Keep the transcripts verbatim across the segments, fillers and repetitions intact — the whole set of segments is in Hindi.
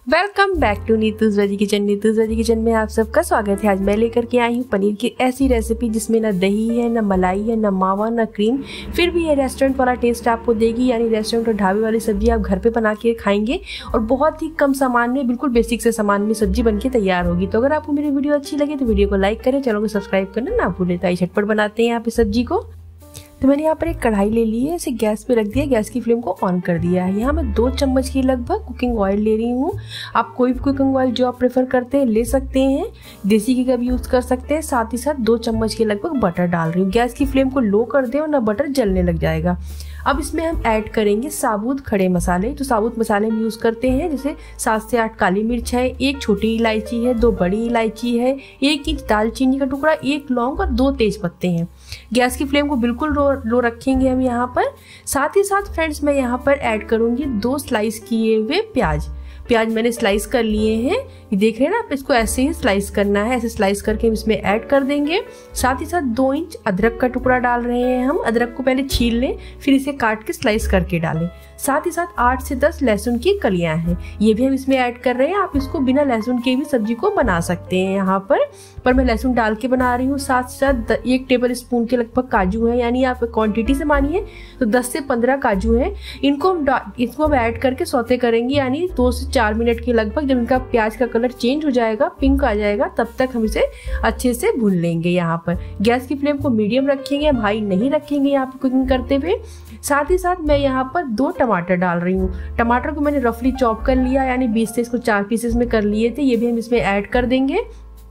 Welcome back to Neetu's veggie kitchen. Neetu's veggie kitchen में आप सबका स्वागत है। आज मैं लेकर के आई हूँ पनीर की ऐसी रेसिपी जिसमें ना दही है, ना मलाई है, ना मावा, ना क्रीम, फिर भी ये रेस्टोरेंट वाला टेस्ट आपको देगी। यानी रेस्टोरेंट और ढाबे वाली सब्जी आप घर पे बना के खाएंगे और बहुत ही कम सामान में, बिल्कुल बेसिक से सामान में सब्जी बन के तैयार होगी। तो अगर आपको मेरी वीडियो अच्छी लगे तो वीडियो को लाइक करें, चैनल को सब्सक्राइब करना ना भूलें। तो झटपट बनाते हैं यहाँ पे सब्जी को। तो मैंने यहाँ पर एक कढ़ाई ले ली है, इसे गैस पे रख दिया, गैस की फ्लेम को ऑन कर दिया है। यहाँ मैं दो चम्मच की लगभग कुकिंग ऑयल ले रही हूँ। आप कोई भी कुकिंग ऑयल जो आप प्रेफर करते हैं ले सकते हैं, देसी घी का भी यूज़ कर सकते हैं। साथ ही साथ दो चम्मच के लगभग बटर डाल रही हूँ। गैस की फ्लेम को लो कर दें और ना बटर जलने लग जाएगा। अब इसमें हम ऐड करेंगे साबुत खड़े मसाले। तो साबुत मसाले हम यूज़ करते हैं जैसे सात से आठ काली मिर्च है, एक छोटी इलायची है, दो बड़ी इलायची है, एक इंच दालचीनी का टुकड़ा, एक लौंग और दो तेज पत्ते हैं। गैस की फ्लेम को बिल्कुल लो लो रखेंगे हम यहाँ पर। साथ ही साथ फ्रेंड्स मैं यहाँ पर ऐड करूँगी दो स्लाइस किए हुए प्याज। प्याज मैंने स्लाइस कर लिए हैं, ये देख रहे हैं ना आप। इसको ऐसे ही स्लाइस करना है, ऐसे स्लाइस करके हम इसमें ऐड कर देंगे। साथ ही साथ दो इंच अदरक का टुकड़ा डाल रहे हैं हम। अदरक को पहले छील लें, फिर इसे काट के स्लाइस करके डालें। साथ ही साथ आठ से दस लहसुन की कलियां हैं, ये भी हम इसमें ऐड कर रहे हैं। आप इसको बिना लहसुन के भी सब्जी को बना सकते हैं यहाँ पर, पर मैं लहसुन डाल के बना रही हूँ। साथ साथ एक टेबल स्पून के लगभग काजू है, यानी आप क्वांटिटी से मानिए तो दस से पंद्रह काजू हैं। इनको हम इसको हम ऐड करके सौते करेंगे, यानी दो से चार मिनट के लगभग। जब इनका प्याज का कलर चेंज हो जाएगा, पिंक आ जाएगा, तब तक हम इसे अच्छे से भून लेंगे। यहाँ पर गैस की फ्लेम को मीडियम रखेंगे, हम हाई नहीं रखेंगे यहाँ पर कुकिंग करते हुए। साथ ही साथ मैं यहाँ पर दो टमाटर डाल रही हूँ। टमाटर को मैंने रफली चॉप कर लिया, यानी बीस से इसको चार पीसेस में कर लिए थे। ये भी हम इसमें ऐड कर देंगे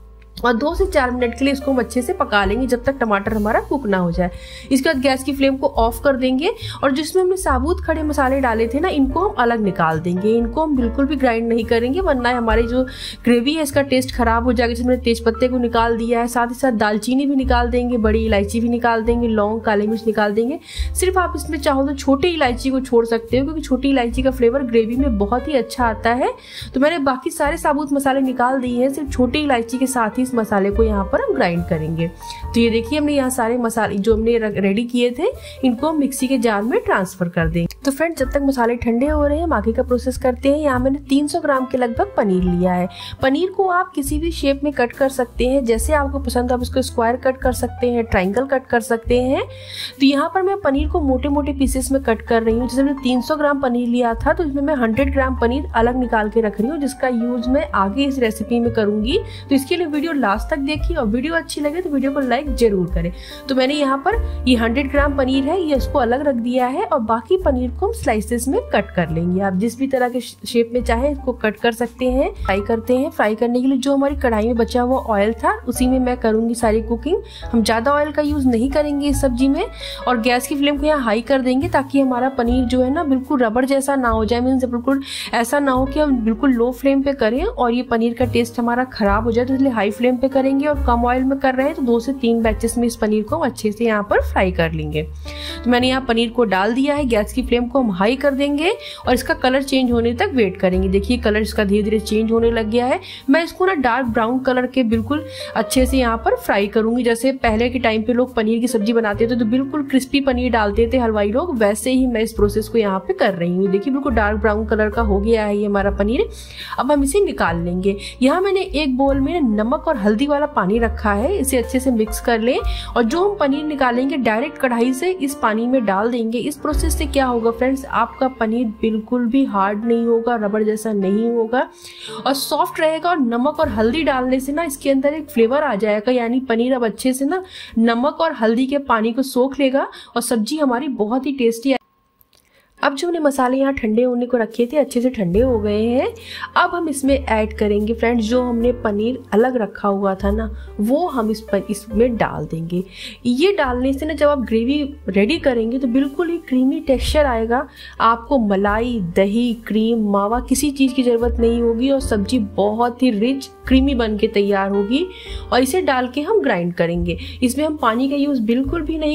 और दो से चार मिनट के लिए इसको हम अच्छे से पका लेंगे जब तक टमाटर हमारा कुक ना हो जाए। इसके बाद गैस की फ्लेम को ऑफ कर देंगे और जिसमें हमने साबुत खड़े मसाले डाले थे ना, इनको हम अलग निकाल देंगे। इनको हम बिल्कुल भी ग्राइंड नहीं करेंगे, वरना हमारी जो ग्रेवी है इसका टेस्ट खराब हो जाएगा। जिसमें तेज पत्ते को निकाल दिया है, साथ ही साथ दालचीनी भी निकाल देंगे, बड़ी इलायची भी निकाल देंगे, लौंग, काली मिर्च निकाल देंगे। सिर्फ आप इसमें चाहो तो छोटी इलायची को छोड़ सकते हो, क्योंकि छोटी इलायची का फ्लेवर ग्रेवी में बहुत ही अच्छा आता है। तो मैंने बाकी सारे साबुत मसाले निकाल दिए हैं, सिर्फ छोटी इलायची के साथ ही इस मसाले को यहाँ पर हम ग्राइंड करेंगे। तो ये देखिए हमने यहाँ सारे मसाले जो हमने रेडी किए थे, इनको हम मिक्सी के जार में ट्रांसफर कर देंगे। तो फ्रेंड्स जब तक मसाले ठंडे हो रहे हैं, बाकी का प्रोसेस करते हैं। यहाँ मैंने तीन सौ ग्राम के लगभग पनीर लिया है। पनीर को आप किसी भी शेप में कट कर सकते हैं, जैसे आपको पसंद, आप इसको स्क्वायर कट कर सकते हैं, ट्राइंगल कट कर सकते हैं। तो यहाँ पर मैं पनीर को मोटे मोटे पीसेस में कट कर रही हूँ। जैसे मैंने तीन सौ ग्राम पनीर लिया था, तो इसमें मैं हंड्रेड ग्राम पनीर अलग निकाल के रख रही हूँ, जिसका यूज मैं आगे इस रेसिपी में करूंगी। तो इसके लिए वीडियो लास्ट तक देखिए और वीडियो अच्छी लगे तो वीडियो को लाइक जरूर करें। तो मैंने यहाँ पर ये हंड्रेड ग्राम पनीर है, ये इसको अलग रख दिया है और बाकी पनीर को हम स्लाइसेस में कट कर लेंगे। आप जिस भी तरह के शेप में चाहे इसको कट कर सकते हैं। फ्राई करते हैं। फ्राई करने के लिए जो हमारी कढ़ाई में बचा हुआ ऑयल था, उसी में मैं करूंगी सारी कुकिंग। हम ज्यादा ऑयल का यूज नहीं करेंगे इस सब्जी में। और गैस की फ्लेम को यहाँ हाई कर देंगे, ताकि हमारा पनीर जो है ना बिल्कुल रबड़ जैसा ना हो जाए। मीन्स बिल्कुल ऐसा ना हो कि हम बिल्कुल लो फ्लेम पे करें और ये पनीर का टेस्ट हमारा खराब हो जाए। तो इसलिए हाई फ्लेम पे करेंगे और कम ऑयल में कर रहे हैं, तो दो से तीन बैचेस में इस पनीर को अच्छे से यहाँ पर फ्राई कर लेंगे। तो मैंने यहाँ पनीर को डाल दिया है। गैस की फ्लेम को हम हाई कर देंगे और इसका कलर चेंज होने तक वेट करेंगे। देखिए कलर इसका धीरे धीरे चेंज होने लग गया है। मैं इसको ना डार्क ब्राउन कलर के बिल्कुल अच्छे से यहाँ पर फ्राई करूंगी। जैसे पहले के टाइम पे लोग पनीर की सब्जी बनाते थे तो बिल्कुल क्रिस्पी पनीर डालते थे हलवाई लोग, वैसे ही मैं इस प्रोसेस को यहाँ पे कर रही हूँ। देखिए बिल्कुल डार्क ब्राउन कलर का हो गया है ये हमारा पनीर। अब हम इसे निकाल लेंगे। यहाँ मैंने एक बोल में नमक और हल्दी वाला पानी रखा है, इसे अच्छे से मिक्स कर लें और जो हम पनीर निकालेंगे डायरेक्ट कढ़ाई से इस पानी में डाल देंगे। इस प्रोसेस से क्या होगा फ्रेंड्स, आपका पनीर बिल्कुल भी हार्ड नहीं होगा, रबड़ जैसा नहीं होगा और सॉफ्ट रहेगा। और नमक और हल्दी डालने से ना इसके अंदर एक फ्लेवर आ जाएगा, यानी पनीर अब अच्छे से ना नमक और हल्दी के पानी को सोख लेगा और सब्जी हमारी बहुत ही टेस्टी। अब जो हमने मसाले यहाँ ठंडे होने को रखे थे, अच्छे से ठंडे हो गए हैं। अब हम इसमें ऐड करेंगे फ्रेंड्स जो हमने पनीर अलग रखा हुआ था ना, वो हम इस पर इसमें डाल देंगे। ये डालने से ना जब आप ग्रेवी रेडी करेंगे तो बिल्कुल ही क्रीमी टेक्सचर आएगा। आपको मलाई, दही, क्रीम, मावा किसी चीज़ की ज़रूरत नहीं होगी और सब्जी बहुत ही रिच क्रीमी बन के तैयार होगी। और इसे डाल के हम ग्राइंड करेंगे। इसमें हम पानी का यूज़ बिल्कुल भी नहीं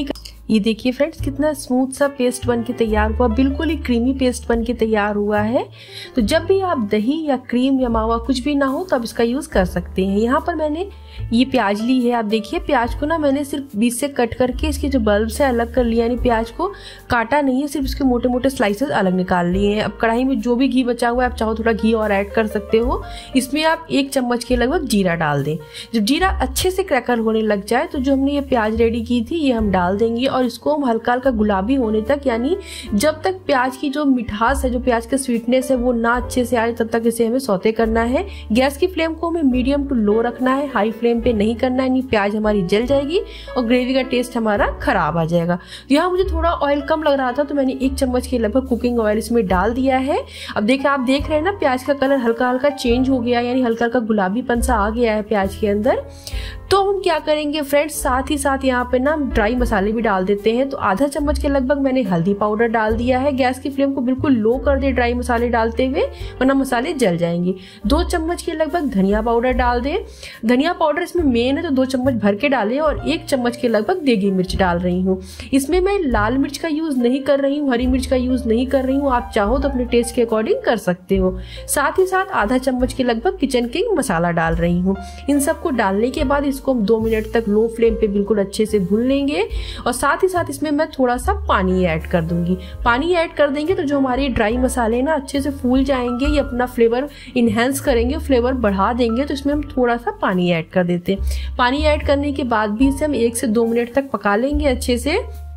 ये देखिए फ्रेंड्स कितना स्मूथ सा पेस्ट बन के तैयार हुआ, बिल्कुल ही क्रीमी पेस्ट बन के तैयार हुआ है। तो जब भी आप दही या क्रीम या मावा कुछ भी ना हो तो आप इसका यूज़ कर सकते हैं। यहाँ पर मैंने ये प्याज ली है, आप देखिए प्याज को ना मैंने सिर्फ बीच से कट करके इसके जो बल्ब से अलग कर लिया, यानी प्याज को काटा नहीं है, सिर्फ इसके मोटे मोटे स्लाइसेस अलग निकाल लिए हैं। अब कढ़ाई में जो भी घी बचा हुआ है आप चाहो थोड़ा घी और ऐड कर सकते हो। इसमें आप एक चम्मच के लगभग जीरा डाल दें। जब जीरा अच्छे से क्रैकल होने लग जाए तो जो हमने ये प्याज रेडी की थी ये हम डाल देंगे और इसको हम हल्का हल्का गुलाबी होने तक, यानी जब तक प्याज की जो मिठास है, जो प्याज का स्वीटनेस है वो ना अच्छे से आए तब तक इसे हमें सौते करना है। गैस की फ्लेम को हमें मीडियम टू लो रखना है, हाई फ्लेम पे नहीं करना है, नहीं प्याज हमारी जल जाएगी और ग्रेवी का टेस्ट हमारा खराब आ जाएगा। यहाँ मुझे थोड़ा ऑयल कम लग रहा था तो मैंने एक चम्मच के लगभग कुकिंग ऑयल इसमें डाल दिया है। अब देखिए आप देख रहे हैं ना प्याज का कलर हल्का हल्का चेंज हो गया, यानी हल्का हल्का गुलाबीपन सा आ गया है प्याज के अंदर। तो हम क्या करेंगे फ्रेंड्स, साथ ही साथ यहाँ पे ना ड्राई मसाले भी डाल देते हैं। तो आधा चम्मच के लगभग मैंने हल्दी पाउडर डाल दिया है। गैस की फ्लेम को बिल्कुल लो कर दे ड्राई मसाले डालते हुए, वरना मसाले जल जाएंगे। दो चम्मच के लगभग धनिया पाउडर डाल दें। धनिया पाउडर इसमें मेन है तो दो चम्मच भर के डालें और एक चम्मच के लगभग देगी मिर्च डाल रही हूँ। इसमें मैं लाल मिर्च का यूज नहीं कर रही हूँ, हरी मिर्च का यूज नहीं कर रही हूँ, आप चाहो तो अपने टेस्ट के अकॉर्डिंग कर सकते हो। साथ ही साथ आधा चम्मच के लगभग किचन किंग मसाला डाल रही हूँ। इन सबको डालने के बाद इसको हम दो मिनट तक लो फ्लेम पे बिल्कुल अच्छे से भून लेंगे और साथ ही साथ इसमें मैं थोड़ा सा पानी ऐड कर दूंगी। पानी ऐड कर देंगे तो जो हमारे ड्राई मसाले ना अच्छे से फूल जाएंगे, ये अपना फ्लेवर इनहेंस करेंगे, फ्लेवर बढ़ा देंगे। तो इसमें हम थोड़ा सा पानी ऐड कर देते हैं। पानी ऐड करने के बाद भी इसे हम एक से दो मिनट तक पका लेंगे अच्छे से,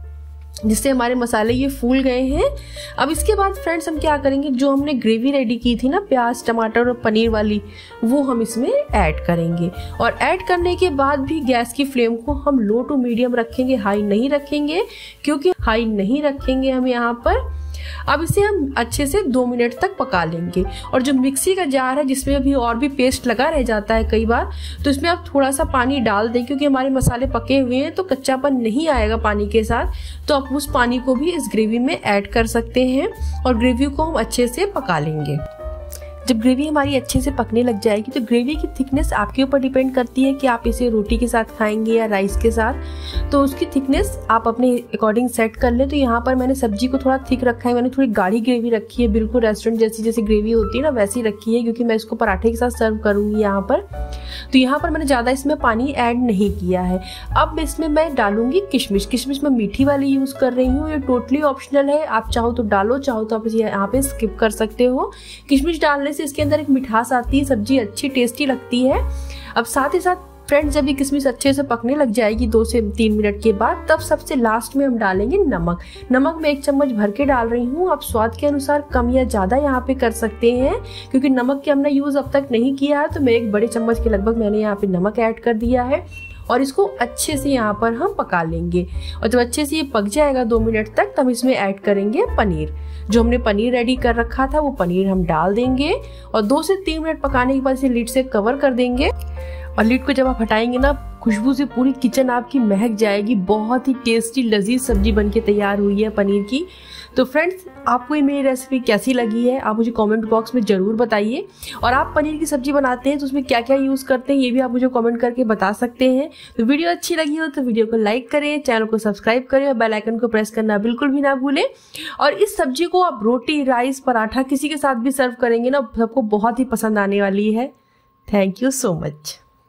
जिससे हमारे मसाले ये फूल गए हैं। अब इसके बाद फ्रेंड्स हम क्या करेंगे, जो हमने ग्रेवी रेडी की थी ना प्याज टमाटर और पनीर वाली, वो हम इसमें ऐड करेंगे। और ऐड करने के बाद भी गैस की फ्लेम को हम लो टू मीडियम रखेंगे, हाई नहीं रखेंगे, क्योंकि हाई नहीं रखेंगे हम यहाँ पर। अब इसे हम अच्छे से दो मिनट तक पका लेंगे। और जो मिक्सी का जार है जिसमें अभी और भी पेस्ट लगा रह जाता है कई बार, तो इसमें आप थोड़ा सा पानी डाल दें, क्योंकि हमारे मसाले पके हुए हैं तो कच्चापन नहीं आएगा पानी के साथ। तो आप उस पानी को भी इस ग्रेवी में ऐड कर सकते हैं और ग्रेवी को हम अच्छे से पका लेंगे। जब ग्रेवी हमारी अच्छे से पकने लग जाएगी तो ग्रेवी की थिकनेस आपके ऊपर डिपेंड करती है कि आप इसे रोटी के साथ खाएंगे या राइस के साथ। तो उसकी थिकनेस आप अपने अकॉर्डिंग सेट कर लें। तो यहाँ पर मैंने सब्जी को थोड़ा थिक रखा है, मैंने थोड़ी गाढ़ी ग्रेवी रखी है, बिल्कुल रेस्टोरेंट जैसी जैसी ग्रेवी होती है ना वैसी रखी है, क्योंकि मैं इसको पराठे के साथ सर्व करूँगी यहाँ पर। तो यहाँ पर मैंने ज़्यादा इसमें पानी ऐड नहीं किया है। अब इसमें मैं डालूंगी किशमिश। किशमिश मैं मीठी वाली यूज़ कर रही हूँ, ये टोटली ऑप्शनल है, आप चाहो तो डालो, चाहो तो आप इसे यहाँ पे स्किप कर सकते हो। किशमिश डालने से इसके अंदर एक मिठास आती है, सब्जी अच्छी टेस्टी लगती है। अब साथ ही साथ फ्रेंड्स जब ये किशमिश अच्छे से पकने लग जाएगी दो से तीन मिनट के बाद, तब सबसे लास्ट में हम डालेंगे नमक। नमक मैं एक चम्मच भर के डाल रही हूँ, आप स्वाद के अनुसार कम या ज़्यादा यहाँ पे कर सकते हैं। क्योंकि नमक के हमने यूज़ अब तक नहीं किया है तो मैं एक बड़े चम्मच के लगभग मैंने यहाँ पे नमक ऐड कर दिया है और इसको अच्छे से यहाँ पर हम पका लेंगे। और जब अच्छे से ये पक जाएगा दो मिनट तक, तब इसमें ऐड करेंगे पनीर। जो हमने पनीर रेडी कर रखा था वो पनीर हम डाल देंगे और दो से तीन मिनट पकाने के बाद इसे लिड से कवर कर देंगे। और लिड को जब आप हटाएंगे ना, खुशबू से पूरी किचन आपकी महक जाएगी। बहुत ही टेस्टी लजीज सब्जी बनके तैयार हुई है पनीर की। तो फ्रेंड्स आपको ये मेरी रेसिपी कैसी लगी है आप मुझे कमेंट बॉक्स में ज़रूर बताइए। और आप पनीर की सब्जी बनाते हैं तो उसमें क्या क्या यूज़ करते हैं ये भी आप मुझे कमेंट करके बता सकते हैं। तो वीडियो अच्छी लगी हो तो वीडियो को लाइक करें, चैनल को सब्सक्राइब करें और बेल आइकन को प्रेस करना बिल्कुल भी ना भूलें। और इस सब्जी को आप रोटी, राइस, पराठा किसी के साथ भी सर्व करेंगे ना, सबको बहुत ही पसंद आने वाली है। Thank you so much.